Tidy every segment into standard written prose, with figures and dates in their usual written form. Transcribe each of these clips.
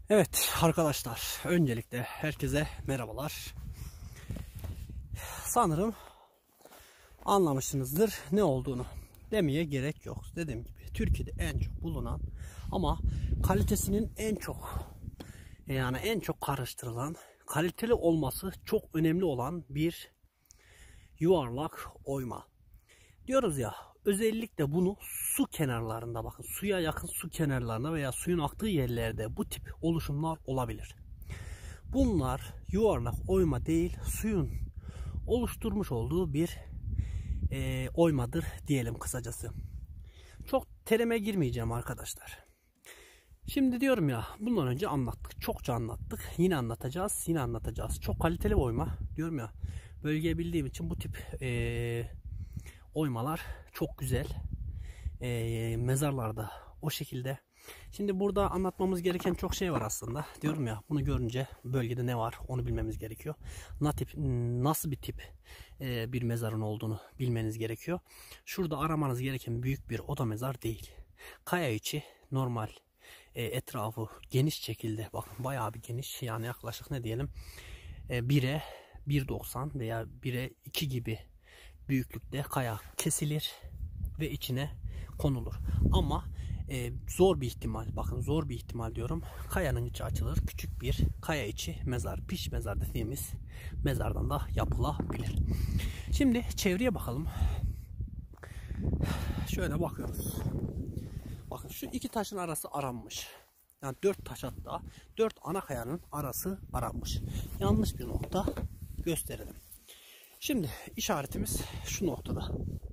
Evet arkadaşlar, öncelikle herkese merhabalar. Sanırım anlamışsınızdır ne olduğunu. Demeye gerek yok. Dediğim gibi Türkiye'de en çok bulunan ama kalitesinin en çok karıştırılan, kaliteli olması çok önemli olan bir yuvarlak oyma. Diyoruz ya, özellikle bunu su kenarlarında, bakın suya yakın su kenarlarında veya suyun aktığı yerlerde bu tip oluşumlar olabilir. Bunlar yuvarlak oyma değil, suyun oluşturmuş olduğu bir oymadır diyelim kısacası. Çok terime girmeyeceğim arkadaşlar. Şimdi diyorum ya, bundan önce anlattık, çokça anlattık, yine anlatacağız. Çok kaliteli bir oyma diyorum ya, bölgeyi bildiğim için bu tip oymalar çok güzel. Mezarlarda o şekilde. Şimdi burada anlatmamız gereken çok şey var aslında. Diyorum ya, bunu görünce bölgede ne var onu bilmemiz gerekiyor. Nasıl bir tip bir mezarın olduğunu bilmeniz gerekiyor. Şurada aramanız gereken büyük bir oda mezar değil. Kaya içi normal, etrafı geniş şekilde, bakın bayağı bir geniş, yani yaklaşık ne diyelim 1'e 1.90 veya 1'e 2 gibi büyüklükte kaya kesilir ve içine konulur. Ama zor bir ihtimal, bakın zor bir ihtimal diyorum, kayanın içi açılır, küçük bir kaya içi mezar, piş mezar dediğimiz mezardan da yapılabilir. Şimdi çevreye bakalım. Şöyle bakıyoruz. Bakın şu iki taşın arası aranmış. Yani 4 taş, hatta 4 ana kayanın arası aranmış. Yanlış bir nokta gösterelim. Şimdi işaretimiz şu noktada.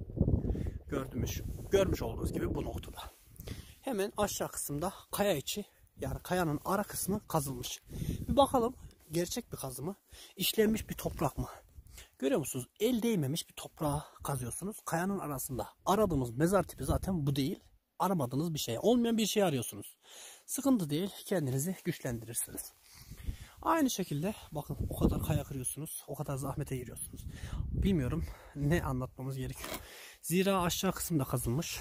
Görmüş olduğunuz gibi bu noktada. Hemen aşağı kısımda kaya içi, yani kayanın ara kısmı kazılmış. Bir bakalım, gerçek bir kazı mı? İşlenmiş bir toprak mı? Görüyor musunuz? El değmemiş bir toprağa kazıyorsunuz. Kayanın arasında. Aradığımız mezar tipi zaten bu değil. Aramadığınız bir şey. Olmayan bir şey arıyorsunuz. Sıkıntı değil. Kendinizi güçlendirirsiniz. Aynı şekilde bakın, o kadar kaya kırıyorsunuz, o kadar zahmete giriyorsunuz. Bilmiyorum ne anlatmamız gerekiyor. Zira aşağı kısımda kazılmış.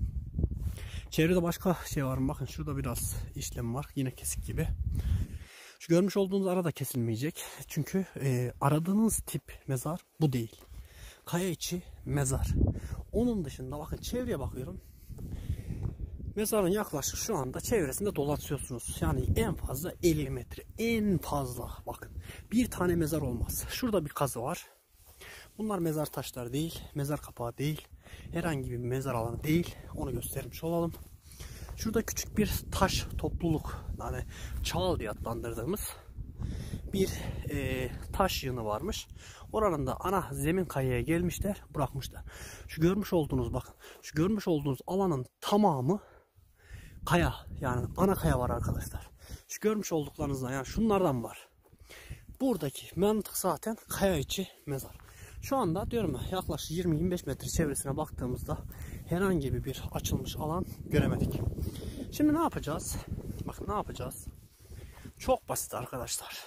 Çevrede başka şey var mı? Bakın şurada biraz işlem var. Yine kesik gibi. Şu görmüş olduğunuz ara da kesilmeyecek. Çünkü aradığınız tip mezar bu değil. Kaya içi mezar. Onun dışında bakın, çevreye bakıyorum. Mezarın yaklaşık şu anda çevresinde dolaşıyorsunuz. Yani en fazla 50 metre. En fazla bakın. Bir tane mezar olmaz. Şurada bir kazı var. Bunlar mezar taşları değil. Mezar kapağı değil. Herhangi bir mezar alanı değil. Onu göstermiş olalım. Şurada küçük bir taş topluluk, yani çağıl diye adlandırdığımız bir taş yığını varmış. Oranın da ana zemin kayaya gelmişler, bırakmışlar. Şu görmüş olduğunuz, bakın, şu görmüş olduğunuz alanın tamamı kaya, yani ana kaya var arkadaşlar. Şu görmüş olduklarınızdan, yani şunlardan var. Buradaki mantık zaten kaya içi mezar. Şu anda diyorum ya, yaklaşık 20-25 metre çevresine baktığımızda herhangi bir açılmış alan göremedik. Şimdi ne yapacağız? Bakın ne yapacağız? Çok basit arkadaşlar.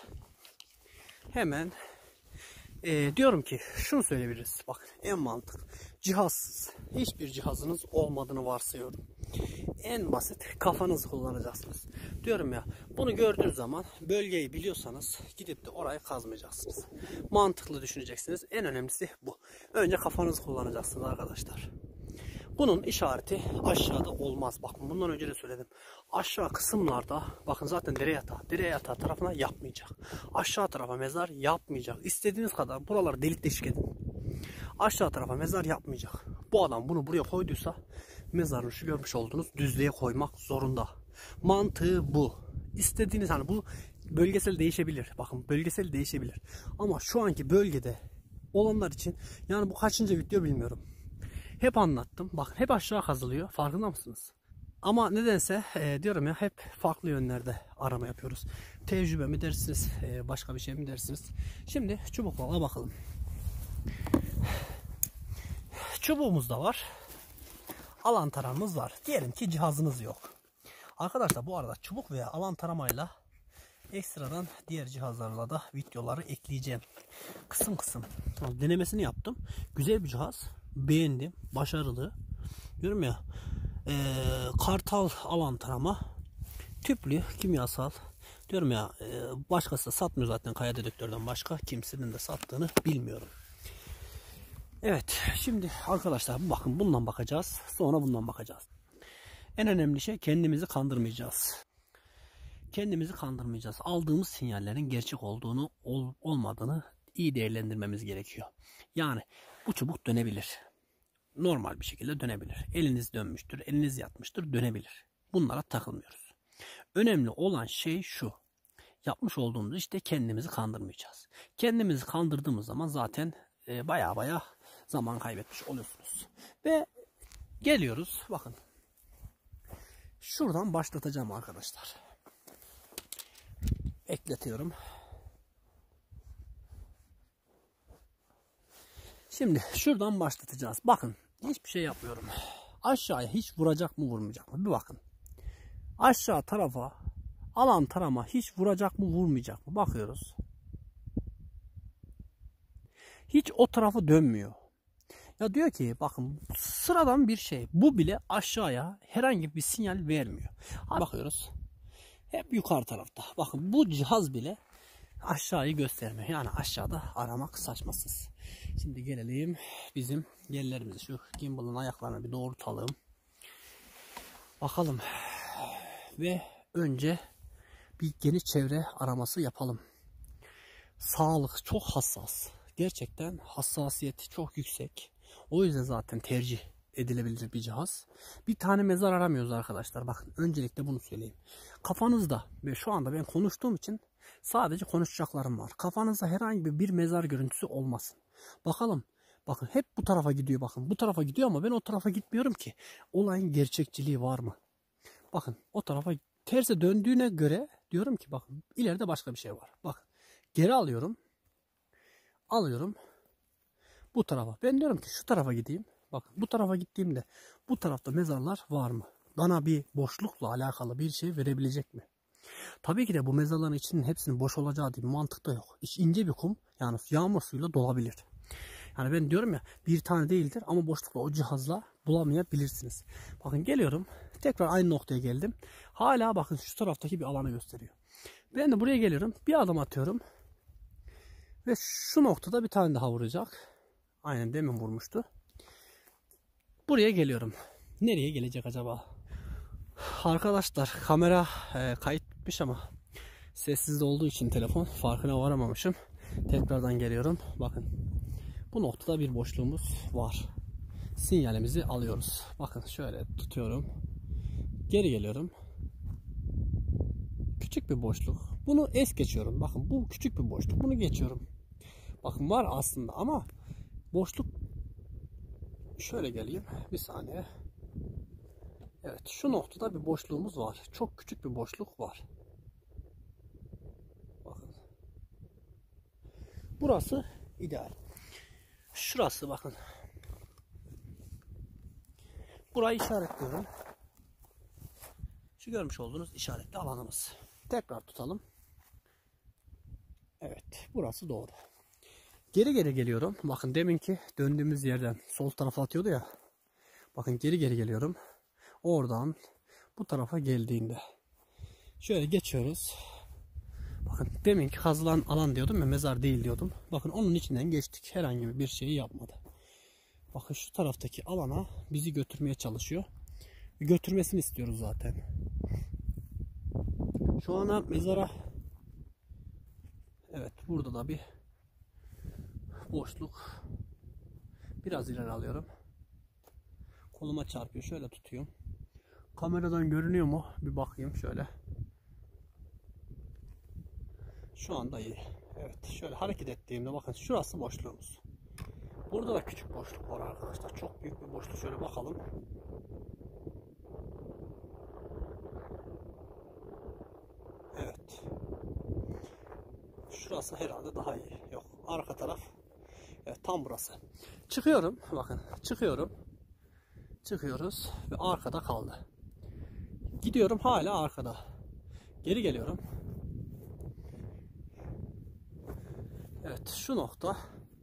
Hemen diyorum ki şunu söyleyebiliriz. Bakın, en mantıklı. Cihazsız. Hiçbir cihazınız olmadığını varsayıyorum. En basit kafanızı kullanacaksınız. Diyorum ya, bunu gördüğünüz zaman bölgeyi biliyorsanız gidip de orayı kazmayacaksınız. Mantıklı düşüneceksiniz. En önemlisi bu. Önce kafanızı kullanacaksınız arkadaşlar. Bunun işareti aşağıda olmaz. Bakın, bundan önce de söyledim. Aşağı kısımlarda bakın zaten dere yatağı tarafına yapmayacak. Aşağı tarafa mezar yapmayacak. İstediğiniz kadar buraları delik deşik edin. Aşağı tarafa mezar yapmayacak. Bu adam bunu buraya koyduysa mezarını şu görmüş olduğunuz düzlüğe koymak zorunda. Mantığı bu. İstediğiniz, hani bu bölgesel değişebilir. Bakın, bölgesel değişebilir. Ama şu anki bölgede olanlar için, yani bu kaçıncı video bilmiyorum. Hep anlattım. Bakın, hep aşağı kazılıyor. Farkında mısınız? Ama nedense diyorum ya, hep farklı yönlerde arama yapıyoruz. Tecrübe mi dersiniz? Başka bir şey mi dersiniz? Şimdi çubuklara bakalım. Çubuğumuz da var. Alan taramız var. Diyelim ki cihazınız yok. Arkadaşlar, bu arada çubuk veya alan taramayla ekstradan diğer cihazlarla da videoları ekleyeceğim. Kısım kısım denemesini yaptım. Güzel bir cihaz. Beğendim. Başarılı. Diyorum ya, Kartal alan tarama. Tüplü, kimyasal. Diyorum ya, başkası da satmıyor zaten kaya dedektörden başka. Kimsenin de sattığını bilmiyorum. Evet, şimdi arkadaşlar bakın, bundan bakacağız. Sonra bundan bakacağız. En önemli şey, kendimizi kandırmayacağız. Kendimizi kandırmayacağız. Aldığımız sinyallerin gerçek olduğunu, olmadığını iyi değerlendirmemiz gerekiyor. Yani bu çubuk dönebilir. Normal bir şekilde dönebilir. Eliniz dönmüştür, eliniz yatmıştır, dönebilir. Bunlara takılmıyoruz. Önemli olan şey şu: yapmış olduğumuz işte kendimizi kandırmayacağız. Kendimizi kandırdığımız zaman zaten baya zaman kaybetmiş oluyorsunuz. Ve geliyoruz, bakın. Şuradan başlatacağım arkadaşlar. Ekletiyorum. Şimdi şuradan başlatacağız. Bakın, hiçbir şey yapmıyorum. Aşağıya hiç vuracak mı vurmayacak mı? Bir bakın. Aşağı tarafa, alan tarama hiç vuracak mı vurmayacak mı? Bakıyoruz. Hiç o tarafı dönmüyor. Ya diyor ki bakın, sıradan bir şey. Bu bile aşağıya herhangi bir sinyal vermiyor. Bakıyoruz. Hep yukarı tarafta. Bakın, bu cihaz bile aşağıyı göstermiyor. Yani aşağıda aramak saçmasız. Şimdi gelelim bizim yerlerimize. Şu gimbal'ın ayaklarını bir doğrultalım. Bakalım. Ve önce bir geniş çevre araması yapalım. Sağlık çok hassas. Gerçekten hassasiyeti çok yüksek. O yüzden zaten tercih edilebilir bir cihaz. Bir tane mezar aramıyoruz arkadaşlar. Bakın, öncelikle bunu söyleyeyim. Kafanızda, ve şu anda ben konuştuğum için sadece konuşacaklarım var. Kafanızda herhangi bir mezar görüntüsü olmasın. Bakalım. Bakın, hep bu tarafa gidiyor. Bakın, bu tarafa gidiyor ama ben o tarafa gitmiyorum ki. Olayın gerçekçiliği var mı? Bakın, o tarafa terse döndüğüne göre diyorum ki bakın, ileride başka bir şey var. Bakın, geri alıyorum. Alıyorum. Bu tarafa. Ben diyorum ki şu tarafa gideyim. Bakın, bu tarafa gittiğimde bu tarafta mezarlar var mı? Bana bir boşlukla alakalı bir şey verebilecek mi? Tabii ki de bu mezarların içinin hepsinin boş olacağı diye bir mantık da yok. İç ince bir kum, yani yağmur suyuyla dolabilir. Yani ben diyorum ya, bir tane değildir ama boşlukla o cihazla bulamayabilirsiniz. Bakın, geliyorum. Tekrar aynı noktaya geldim. Hala bakın şu taraftaki bir alanı gösteriyor. Ben de buraya geliyorum. Bir adım atıyorum. Ve şu noktada bir tane daha vuracak. Aynen demin vurmuştu. Buraya geliyorum. Nereye gelecek acaba? Arkadaşlar, kamera kayıt bitmiş ama sessizde olduğu için telefon farkına varamamışım. Tekrardan geliyorum. Bakın, bu noktada bir boşluğumuz var. Sinyalimizi alıyoruz. Bakın, şöyle tutuyorum. Geri geliyorum. Küçük bir boşluk. Bunu es geçiyorum. Bakın, bu küçük bir boşluk. Bunu geçiyorum. Bakın, var aslında ama boşluk. Şöyle geleyim. Bir saniye. Evet, şu noktada bir boşluğumuz var. Çok küçük bir boşluk var. Bakın. Burası ideal. Şurası bakın. Burayı işaretliyorum. Şu görmüş olduğunuz işaretli alanımız. Tekrar tutalım. Evet, burası doğru. Geri geliyorum. Bakın, deminki döndüğümüz yerden sol tarafa atıyordu ya. Bakın, geri geliyorum. Oradan bu tarafa geldiğinde şöyle geçiyoruz. Bakın, deminki kazılan alan diyordum ya, mezar değil diyordum. Bakın, onun içinden geçtik. Herhangi bir şeyi yapmadı. Bakın, şu taraftaki alana bizi götürmeye çalışıyor. Götürmesini istiyoruz zaten. Şu ana mezara, evet, burada da bir boşluk. Biraz ileri alıyorum. Koluma çarpıyor. Şöyle tutuyorum. Kameradan görünüyor mu? Bir bakayım şöyle. Şu anda iyi. Evet, şöyle hareket ettiğimde bakın, şurası boşluğumuz. Burada da küçük boşluk var arkadaşlar. Çok büyük bir boşluk. Şöyle bakalım. Evet. Şurası herhalde daha iyi. Yok, arka taraf. Evet, tam burası. Çıkıyorum. Bakın, çıkıyorum. Çıkıyoruz ve arkada kaldı. Gidiyorum, hala arkada. Geri geliyorum. Evet, şu nokta.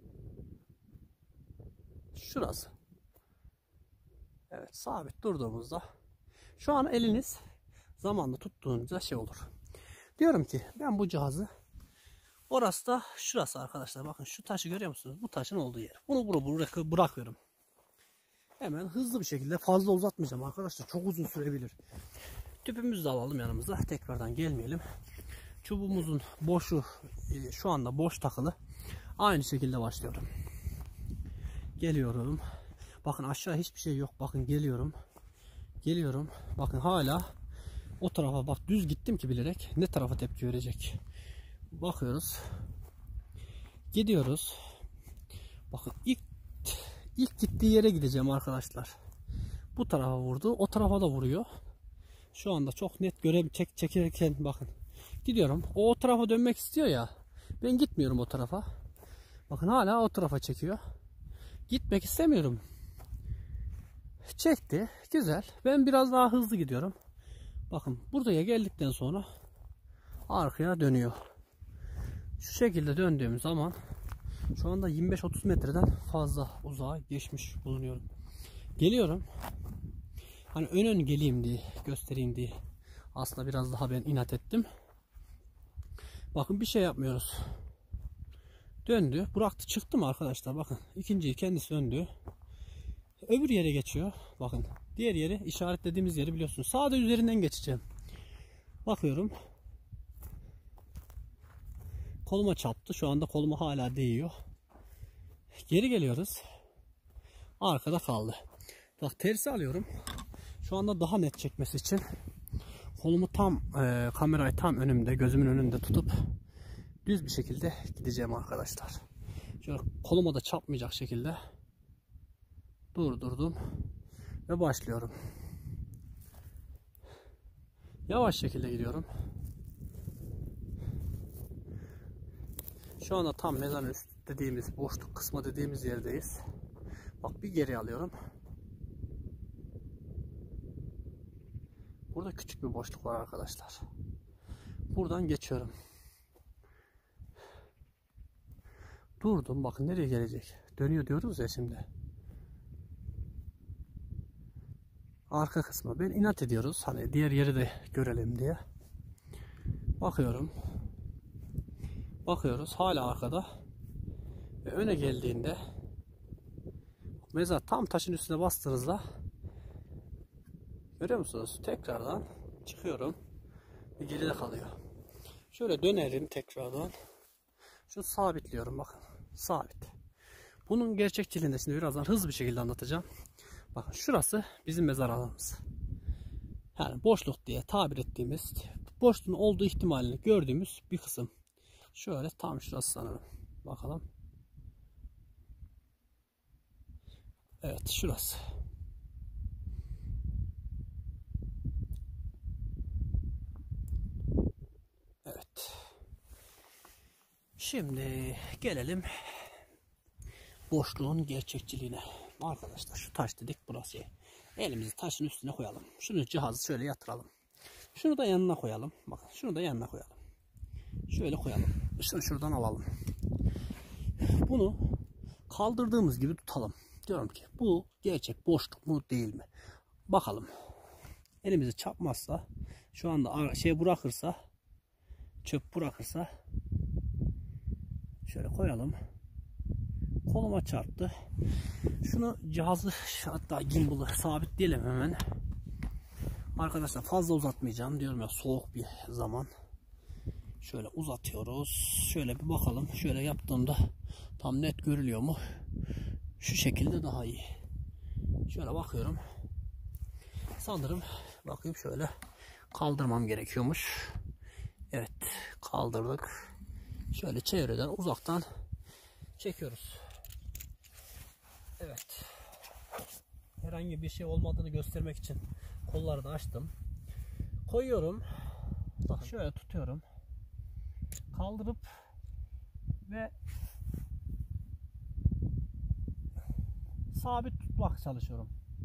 Şurası. Evet, sabit durduğumuzda şu an eliniz zamanla tuttuğunuzda şey olur. Diyorum ki ben bu cihazı, orası da şurası arkadaşlar. Bakın şu taşı görüyor musunuz? Bu taşın olduğu yer. Bunu buraya bırakıyorum. Hemen hızlı bir şekilde, fazla uzatmayacağım arkadaşlar. Çok uzun sürebilir. Tüpümüzü de alalım yanımıza. Tekrardan gelmeyelim. Çubuğumuzun boşu şu anda boş takılı. Aynı şekilde başlıyorum. Geliyorum. Bakın aşağı hiçbir şey yok. Bakın geliyorum. Geliyorum. Bakın hala o tarafa, bak düz gittim ki bilerek ne tarafa tepki verecek. Bakıyoruz. Gidiyoruz. Bakın ilk gittiği yere gideceğim arkadaşlar. Bu tarafa vurdu. O tarafa da vuruyor. Şu anda çok net çekerken bakın. Gidiyorum. O tarafa dönmek istiyor ya. Ben gitmiyorum o tarafa. Bakın hala o tarafa çekiyor. Gitmek istemiyorum. Çekti. Güzel. Ben biraz daha hızlı gidiyorum. Bakın buraya geldikten sonra arkaya dönüyor. Şu şekilde döndüğüm zaman şu anda 25-30 metreden fazla uzağa geçmiş bulunuyorum. Geliyorum. Hani ön geleyim diye, göstereyim diye. Aslında biraz daha ben inat ettim. Bakın bir şey yapmıyoruz. Döndü. Bıraktı, çıktı mı arkadaşlar? Bakın ikinciyi kendisi döndü. Öbür yere geçiyor. Bakın diğer yeri, işaretlediğimiz yeri biliyorsunuz. Sağda üzerinden geçeceğim. Bakıyorum. Koluma çarptı. Şu anda koluma hala değiyor. Geri geliyoruz. Arkada kaldı. Bak tersi alıyorum. Şu anda daha net çekmesi için kolumu tam kamerayı tam önümde, gözümün önünde tutup düz bir şekilde gideceğim arkadaşlar. Şöyle koluma da çarpmayacak şekilde durdurdum ve başlıyorum. Yavaş şekilde gidiyorum. Şu anda tam mezarın üstü dediğimiz, boşluk kısmı dediğimiz yerdeyiz. Bak bir geri alıyorum. Burada küçük bir boşluk var arkadaşlar. Buradan geçiyorum. Durdum. Bakın nereye gelecek. Dönüyor diyoruz ya şimdi. Arka kısmı. Ben inat ediyoruz. Hani diğer yeri de görelim diye. Bakıyorum. Bakıyoruz. Hala arkada. Ve öne geldiğinde mezar tam taşın üstüne bastığınızda görüyor musunuz? Tekrardan çıkıyorum. Bir geride kalıyor. Şöyle dönelim tekrardan. Şunu sabitliyorum bakın. Sabit. Bunun gerçekçiliğini de şimdi birazdan hızlı bir şekilde anlatacağım. Bakın şurası bizim mezar alanımız. Yani boşluk diye tabir ettiğimiz, boşluğun olduğu ihtimalini gördüğümüz bir kısım. Şöyle tam şurası sanırım. Bakalım. Evet şurası. Evet. Şimdi gelelim boşluğun gerçekçiliğine. Arkadaşlar şu taş dedik, burası. Elimizi taşın üstüne koyalım. Şunu cihazı şöyle yatıralım. Şunu da yanına koyalım. Bakın şunu da yanına koyalım. Şöyle koyalım. Şunu şuradan alalım. Bunu kaldırdığımız gibi tutalım. Diyorum ki bu gerçek boşluk mu değil mi? Bakalım. Elimizi çarpmazsa, şu anda şey bırakırsa, çöp bırakırsa şöyle koyalım. Koluma çarptı. Şunu cihazı, hatta gimbal'ı sabitleyelim hemen. Arkadaşlar fazla uzatmayacağım. Diyorum ya, soğuk bir zaman. Şöyle uzatıyoruz. Şöyle bir bakalım. Şöyle yaptığımda tam net görülüyor mu? Şu şekilde daha iyi. Şöyle bakıyorum. Sanırım bakayım, şöyle kaldırmam gerekiyormuş. Evet, kaldırdık. Şöyle çevreden, uzaktan çekiyoruz. Evet. Herhangi bir şey olmadığını göstermek için kolları da açtım. Koyuyorum. Bak şöyle tutuyorum. Kaldırıp ve sabit tutmak çalışıyorum.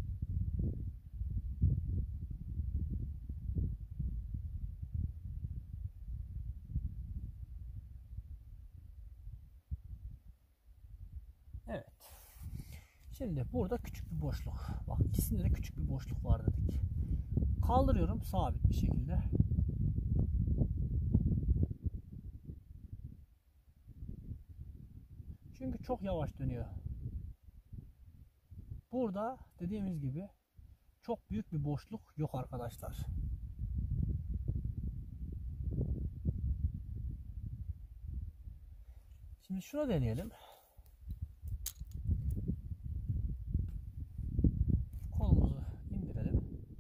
Evet. Şimdi burada küçük bir boşluk. Bak ikisinde de küçük bir boşluk var dedik. Kaldırıyorum sabit bir şekilde. Çünkü çok yavaş dönüyor. Burada dediğimiz gibi çok büyük bir boşluk yok arkadaşlar. Şimdi şunu deneyelim. Kolumuzu indirelim.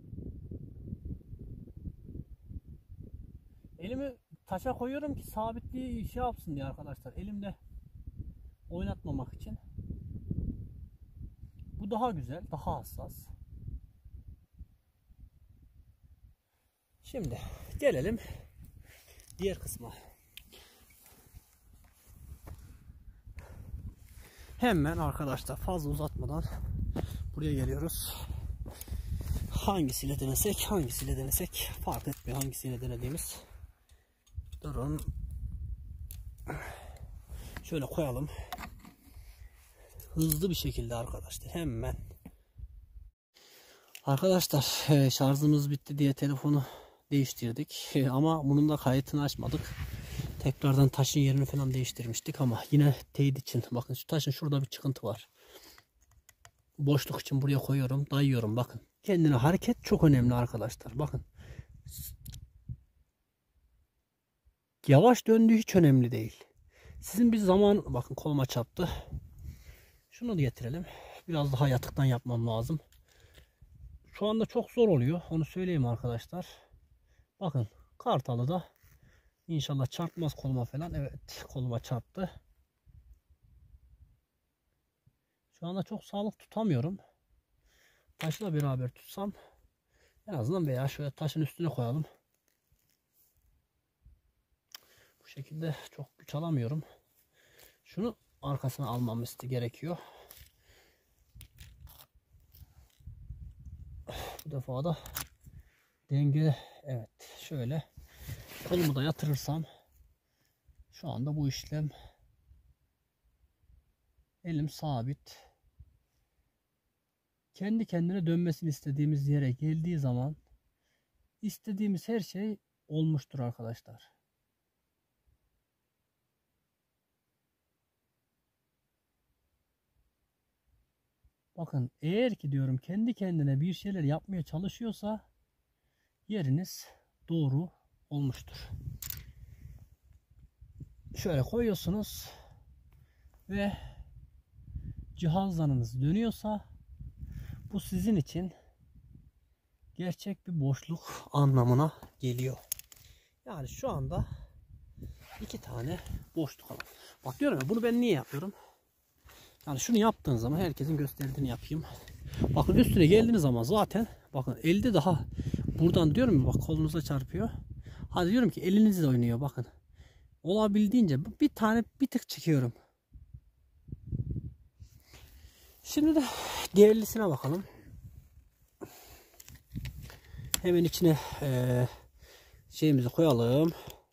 Elimi taşa koyuyorum ki sabitliği şey yapsın diye arkadaşlar. Elimde oynatmamak için. Bu daha güzel, daha hassas. Şimdi gelelim diğer kısma. Hemen arkadaşlar fazla uzatmadan buraya geliyoruz. Hangisiyle denesek fark etmiyor hangisiyle denediğimiz. Durun. Şöyle koyalım. Hızlı bir şekilde arkadaşlar hemen. Arkadaşlar şarjımız bitti diye telefonu değiştirdik. Ama bunun da kayıtını açmadık. Tekrardan taşın yerini falan değiştirmiştik ama yine teyit için. Bakın şu taşın şurada bir çıkıntı var. Boşluk için buraya koyuyorum, dayıyorum bakın. Kendine hareket çok önemli arkadaşlar. Bakın. Yavaş döndüğü hiç önemli değil. Sizin bir zaman bakın koluma çarptı. Şunu da getirelim. Biraz daha yatıktan yapmam lazım. Şu anda çok zor oluyor. Onu söyleyeyim arkadaşlar. Bakın kartalı da inşallah çarpmaz koluma falan. Evet koluma çarptı. Şu anda çok sağlık tutamıyorum. Taşla beraber tutsam en azından veya şöyle taşın üstüne koyalım. Bu şekilde çok güç alamıyorum. Şunu arkasına almam gerekiyor. Bu defa da denge evet şöyle kolumu da yatırırsam şu anda bu işlem elim sabit. Kendi kendine dönmesini istediğimiz yere geldiği zaman istediğimiz her şey olmuştur arkadaşlar. Bakın eğer ki diyorum kendi kendine bir şeyler yapmaya çalışıyorsa yeriniz doğru olmuştur. Şöyle koyuyorsunuz ve cihazlarınız dönüyorsa bu sizin için gerçek bir boşluk anlamına geliyor. Yani şu anda iki tane boşluk alalım. Bak diyorum ya bunu ben niye yapıyorum? Yani şunu yaptığın zaman herkesin gösterdiğini yapayım. Bakın üstüne geldiğiniz zaman zaten bakın elde daha buradan diyorum ya bak kolunuza çarpıyor. Hadi diyorum ki elinizle oynuyor bakın. Olabildiğince bir tık çekiyorum. Şimdi de diğerlisine bakalım. Hemen içine şeyimizi koyalım.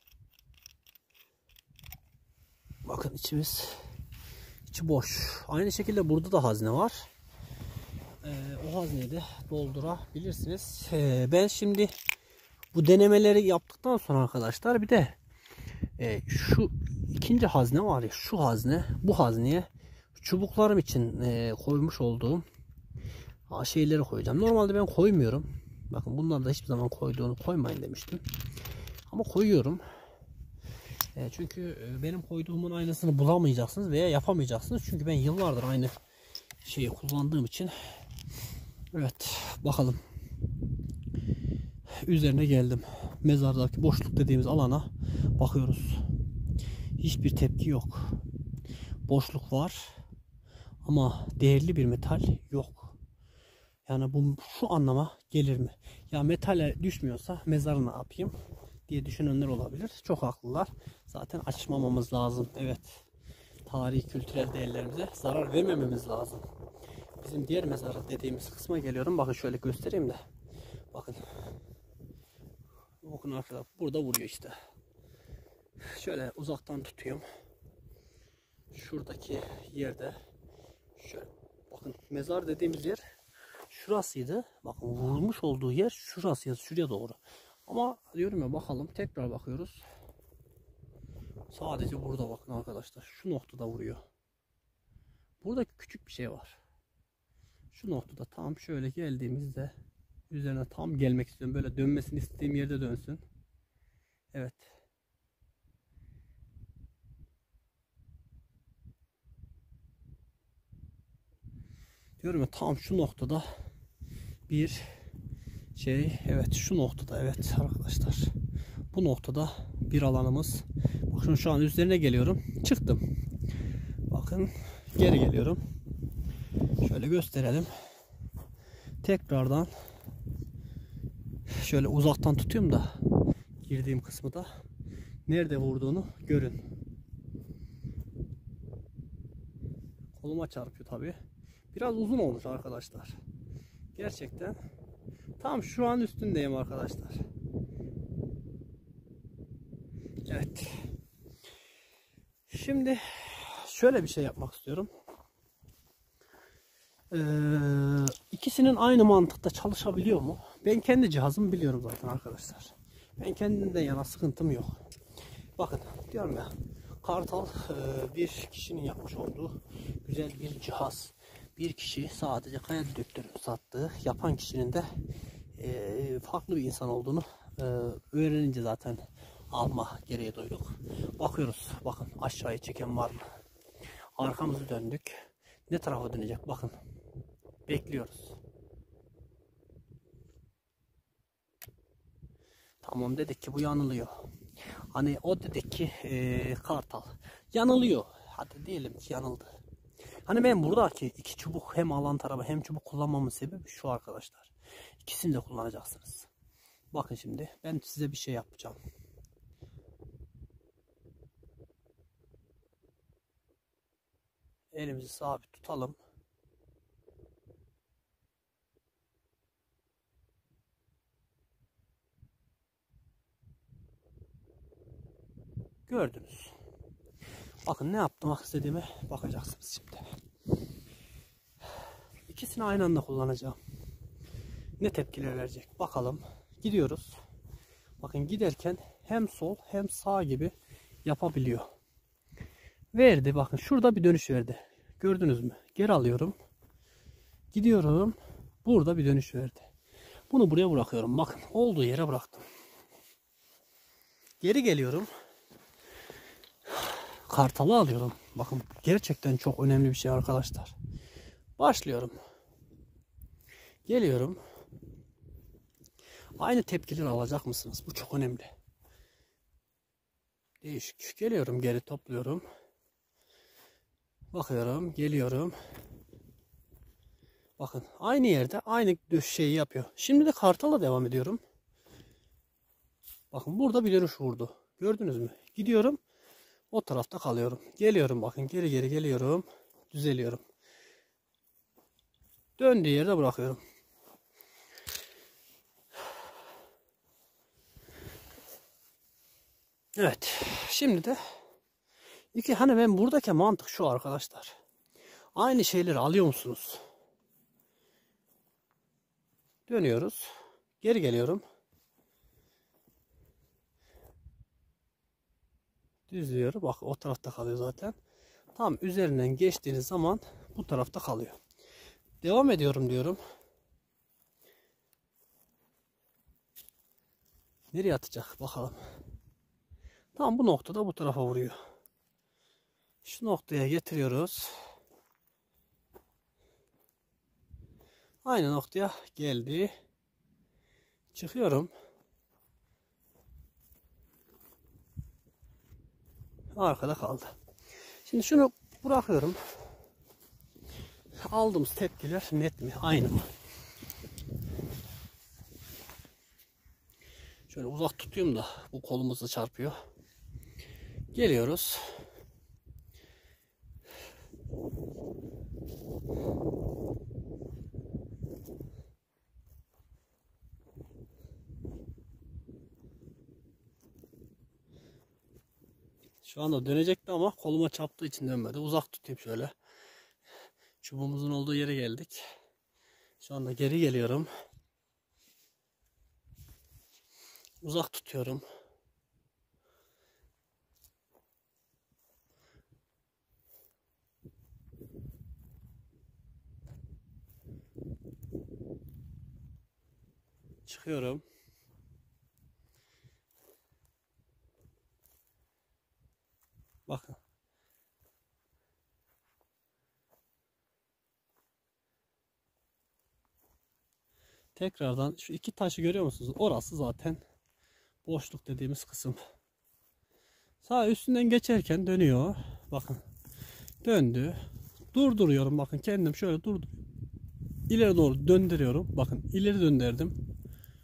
Bakın içi boş. Aynı şekilde burada da hazne var. O hazneyi de doldurabilirsiniz. Ben şimdi bu denemeleri yaptıktan sonra arkadaşlar bir de şu ikinci hazne var ya şu hazne bu hazneye çubuklarım için koymuş olduğum şeyleri koyacağım. Normalde ben koymuyorum. Bakın bunları da hiçbir zaman koymayın demiştim. Ama koyuyorum. Çünkü benim koyduğumun aynısını bulamayacaksınız veya yapamayacaksınız. Çünkü ben yıllardır aynı şeyi kullandığım için. Evet bakalım. Üzerine geldim. Mezardaki boşluk dediğimiz alana bakıyoruz. Hiçbir tepki yok. Boşluk var. Ama değerli bir metal yok. Yani bu şu anlama gelir mi? Ya metale düşmüyorsa mezarı ne yapayım diye düşünenler olabilir. Çok haklılar. Zaten açmamamız lazım. Evet. Tarihi kültürel değerlerimize zarar vermememiz lazım. Bizim diğer mezarı dediğimiz kısma geliyorum. Bakın şöyle göstereyim de. Bakın. Bakın arkadaşlar burada vuruyor işte. Şöyle uzaktan tutuyorum. Şuradaki yerde şöyle bakın mezar dediğimiz yer şurasıydı. Bakın vurmuş olduğu yer şurasıydı. Şuraya doğru. Ama diyorum ya bakalım tekrar bakıyoruz. Sadece burada bakın arkadaşlar. Şu noktada vuruyor. Burada küçük bir şey var. Şu noktada tam şöyle geldiğimizde üzerine tam gelmek istiyorum. Böyle dönmesini istediğim yerde dönsün. Evet. Diyorum ya, tam şu noktada bir şey, evet şu noktada, evet arkadaşlar. Bu noktada bir alanımız. Bakın şu an üzerine geliyorum. Çıktım. Bakın geri geliyorum. Şöyle gösterelim. Tekrardan şöyle uzaktan tutuyorum da girdiğim kısmı da nerede vurduğunu görün. Koluma çarpıyor tabi. Biraz uzun olmuş arkadaşlar. Gerçekten tam şu an üstündeyim arkadaşlar. Evet. Şimdi şöyle bir şey yapmak istiyorum. İkisinin aynı mantıkta çalışabiliyor mu? Ben kendi cihazımı biliyorum zaten arkadaşlar. Ben kendimden yana sıkıntım yok. Bakın diyorum ya, Kartal bir kişinin yapmış olduğu güzel bir cihaz. Bir kişi sadece kaya dedektörü sattığı, yapan kişinin de farklı bir insan olduğunu öğrenince zaten alma gereği duyduk. Bakıyoruz, bakın aşağıya çeken var mı? Arkamızı döndük. Ne tarafa dönecek? Bakın. Bekliyoruz. Tamam, dedik ki bu yanılıyor. Hani o dedik ki Kartal yanılıyor. Hadi diyelim ki yanıldı. Hani ben buradaki iki çubuk, hem alan tarafı hem çubuk kullanmamın sebebi şu arkadaşlar. İkisini de kullanacaksınız. Bakın şimdi ben size bir şey yapacağım. Elimizi sabit tutalım. Gördünüz. Bakın ne yaptım istediğime bakacaksınız şimdi. İkisini aynı anda kullanacağım. Ne tepkiler verecek bakalım. Gidiyoruz. Bakın giderken hem sol hem sağ gibi yapabiliyor. Verdi, bakın şurada bir dönüş verdi. Gördünüz mü? Geri alıyorum. Gidiyorum. Burada bir dönüş verdi. Bunu buraya bırakıyorum. Bakın olduğu yere bıraktım. Geri geliyorum. Kartalı alıyorum. Bakın gerçekten çok önemli bir şey arkadaşlar. Başlıyorum. Geliyorum. Aynı tepkileri alacak mısınız? Bu çok önemli. Değişik. Geliyorum, geri topluyorum. Bakıyorum, geliyorum. Bakın aynı yerde aynı şeyi yapıyor. Şimdi de Kartal'la devam ediyorum. Bakın burada bir dönüş vurdu. Gördünüz mü? Gidiyorum. O tarafta kalıyorum. Geliyorum, bakın geri geri geliyorum. Düzeliyorum. Döndüğü yerde bırakıyorum. Evet. Şimdi de hani ben buradaki mantık şu arkadaşlar. Aynı şeyleri alıyor musunuz? Dönüyoruz. Geri geliyorum. Düzlüyorum. Bak o tarafta kalıyor zaten. Tam üzerinden geçtiğiniz zaman bu tarafta kalıyor. Devam ediyorum diyorum. Nereye atacak bakalım. Tam bu noktada bu tarafa vuruyor. Şu noktaya getiriyoruz. Aynı noktaya geldi. Çıkıyorum. Arkada kaldı. Şimdi şunu bırakıyorum. Aldığımız tepkiler net mi? Aynı mı? Şöyle uzak tutuyorum da bu kolumuzu çarpıyor. Geliyoruz. Şu anda dönecekti ama koluma çarptığı için dönmedi. Uzak tutayım şöyle. Çubuğumuzun olduğu yere geldik. Şu anda geri geliyorum. Uzak tutuyorum. çıkıyorum. Bakın. Tekrardan şu iki taşı görüyor musunuz? Orası zaten boşluk dediğimiz kısım. Sağ üstünden geçerken dönüyor. Bakın. Döndü. Durduruyorum. Bakın kendim şöyle durdur. İleri doğru döndürüyorum. Bakın ileri döndürdüm.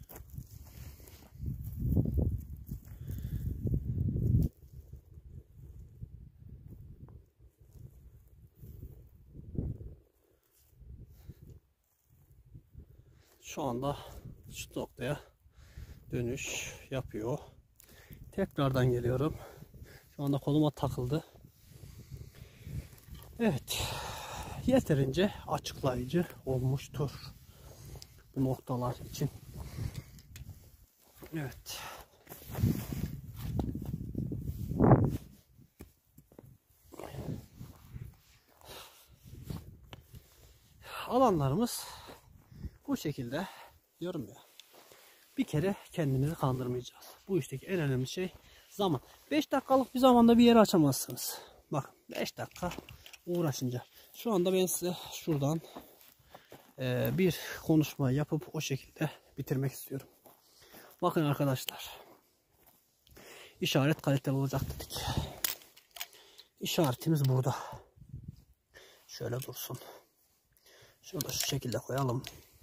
Şu anda şu noktaya dönüş yapıyor. Tekrardan geliyorum. Şu anda koluma takıldı. Evet. Yeterince açıklayıcı olmuştur bu noktalar için. Evet. Alanlarımız bu şekilde diyorum ya. Bir kere kendinizi kandırmayacağız. Bu işteki en önemli şey zaman. 5 dakikalık bir zamanda bir yeri açamazsınız. Bakın 5 dakika uğraşınca. Şu anda ben size şuradan bir konuşma yapıp o şekilde bitirmek istiyorum. Bakın arkadaşlar. İşaret kaliteli olacak dedik. İşaretimiz burada. Şöyle dursun. Şurada şu şekilde koyalım.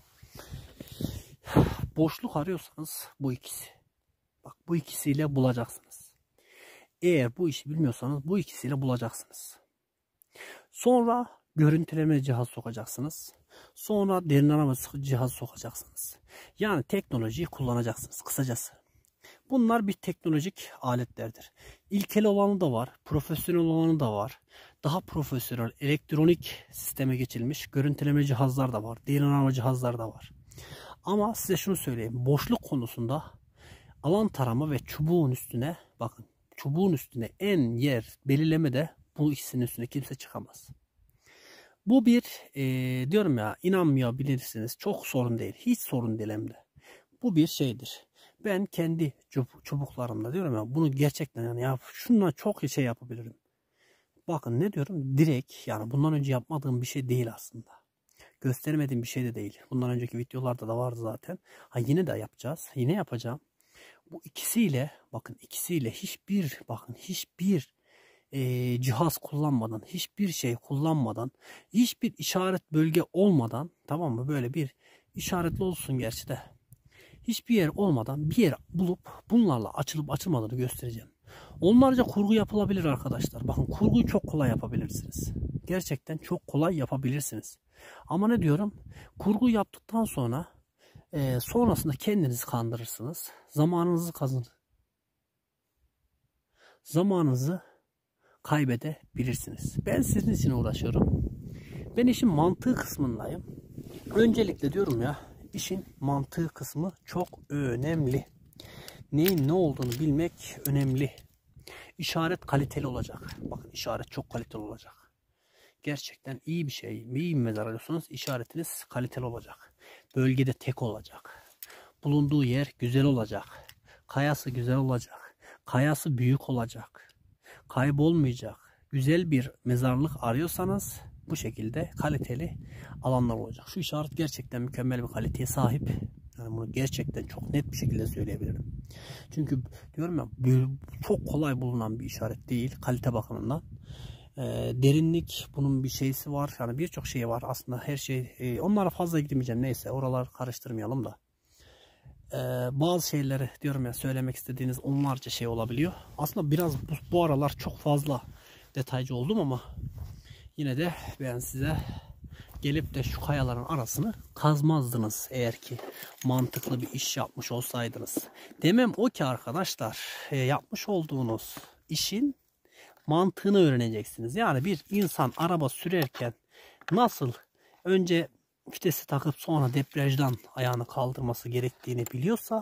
Boşluk arıyorsanız bu ikisi. Bak bu ikisiyle bulacaksınız. Eğer bu işi bilmiyorsanız bu ikisiyle bulacaksınız. Sonra görüntüleme cihazı sokacaksınız. Sonra derin arama cihazı sokacaksınız. Yani teknolojiyi kullanacaksınız kısacası. Bunlar bir teknolojik aletlerdir. İlkel olanı da var, profesyonel olanı da var. Daha profesyonel elektronik sisteme geçilmiş görüntüleme cihazlar da var. Derin arama cihazlar da var. Ama size şunu söyleyeyim. Boşluk konusunda alan tarama ve çubuğun üstüne bakın. Çubuğun üstüne en yer belirlemede bu ikisinin üstüne kimse çıkamaz. Bu bir diyorum ya inanmayabilirsiniz. Çok sorun değil. Hiç sorun değil hem de. Bu bir şeydir. Ben kendi çubuklarımda diyorum ya bunu gerçekten yani şundan çok şey yapabilirim. Bakın ne diyorum? Direkt yani bundan önce yapmadığım bir şey değil aslında. Göstermediğim bir şey de değil. Bundan önceki videolarda da vardı zaten. Ha yine de yapacağız. Yine yapacağım. Bu ikisiyle bakın ikisiyle hiçbir cihaz kullanmadan, hiçbir şey kullanmadan, hiçbir işaret bölge olmadan, tamam mı? Böyle bir işaretli olsun gerçi de. Hiçbir yer olmadan bir yer bulup bunlarla açılıp açılmadığını göstereceğim. Onlarca kurgu yapılabilir arkadaşlar. Bakın kurguyu çok kolay yapabilirsiniz. Gerçekten çok kolay yapabilirsiniz. Ama ne diyorum? Kurgu yaptıktan sonra sonrasında kendinizi kandırırsınız. Zamanınızı kaybedebilirsiniz. Ben sizin için uğraşıyorum. Ben işin mantığı kısmındayım. Öncelikle diyorum ya işin mantığı kısmı çok önemli. Neyin ne olduğunu bilmek önemli. İşaret kaliteli olacak. Bakın işaret çok kaliteli olacak. Gerçekten iyi bir şey. İyi bir mezar arıyorsanız işaretiniz kaliteli olacak. Bölgede tek olacak. Bulunduğu yer güzel olacak. Kayası güzel olacak. Kayası büyük olacak. Kaybolmayacak. Güzel bir mezarlık arıyorsanız bu şekilde kaliteli alanlar olacak. Şu işaret gerçekten mükemmel bir kaliteye sahip. Yani bunu gerçekten çok net bir şekilde söyleyebilirim. Çünkü diyorum ya çok kolay bulunan bir işaret değil kalite bakımından. Derinlik bunun bir şeysi var. Yani birçok şey var aslında her şey. Onlara fazla girmeyeceğim neyse oralar karıştırmayalım da. Bazı şeyleri diyorum ya söylemek istediğiniz onlarca şey olabiliyor. Aslında biraz bu aralar çok fazla detaycı oldum ama yine de ben size gelip de şu kayaların arasını kazmazdınız eğer ki mantıklı bir iş yapmış olsaydınız. Demem o ki arkadaşlar yapmış olduğunuz işin mantığını öğreneceksiniz. Yani bir insan araba sürerken nasıl önce vitesi takıp sonra debriyajdan ayağını kaldırması gerektiğini biliyorsa,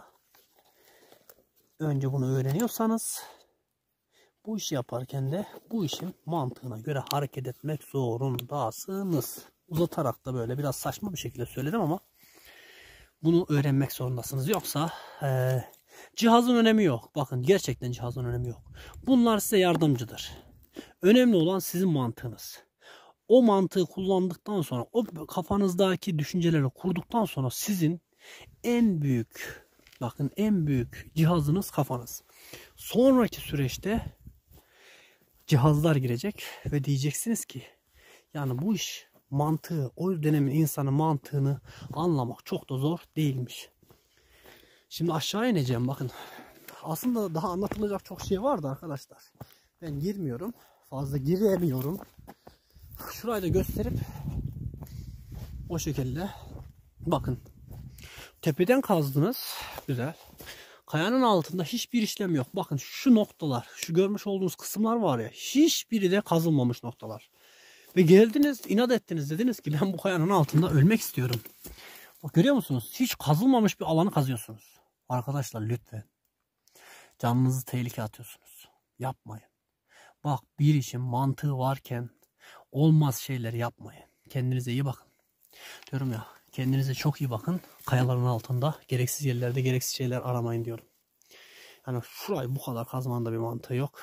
önce bunu öğreniyorsanız bu işi yaparken de bu işin mantığına göre hareket etmek zorundasınız. Uzatarak da böyle biraz saçma bir şekilde söyledim ama Bunu öğrenmek zorundasınız. Yoksa cihazın önemi yok. Bakın gerçekten cihazın önemi yok. Bunlar size yardımcıdır. Önemli olan sizin mantığınız. O mantığı kullandıktan sonra, o kafanızdaki düşünceleri kurduktan sonra sizin en büyük, bakın en büyük cihazınız kafanız. Sonraki süreçte cihazlar girecek ve diyeceksiniz ki yani bu iş mantığı, o dönemin insanın mantığını anlamak çok da zor değilmiş. Şimdi aşağı ineceğim bakın. Aslında daha anlatılacak çok şey vardı arkadaşlar. Ben girmiyorum. Fazla giremiyorum. Şurayı da gösterip o şekilde bakın. Tepeden kazdınız. Güzel. Kayanın altında hiçbir işlem yok. Bakın şu noktalar, şu görmüş olduğunuz kısımlar var ya, hiçbiri de kazılmamış noktalar. Ve geldiniz, inat ettiniz, dediniz ki ben bu kayanın altında ölmek istiyorum. Bak görüyor musunuz? Hiç kazılmamış bir alanı kazıyorsunuz. Arkadaşlar lütfen. Canınızı tehlikeye atıyorsunuz. Yapmayın. Bak bir işin mantığı varken olmaz şeyleri yapmayın. Kendinize iyi bakın. Diyorum ya, kendinize çok iyi bakın. Kayaların altında gereksiz yerlerde gereksiz şeyler aramayın diyorum. Yani şurayı bu kadar kazmanın da bir mantığı yok.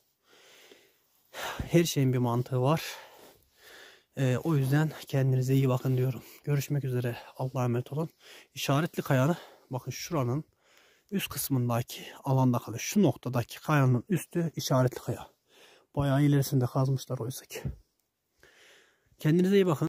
Her şeyin bir mantığı var. O yüzden kendinize iyi bakın diyorum. Görüşmek üzere. Allah'a emanet olun. İşaretli kayanı bakın şuranın üst kısmındaki alanda kalıyor. Şu noktadaki kayanın üstü işaretli kaya. Bayağı ilerisinde kazmışlar oysa ki. Kendinize iyi bakın.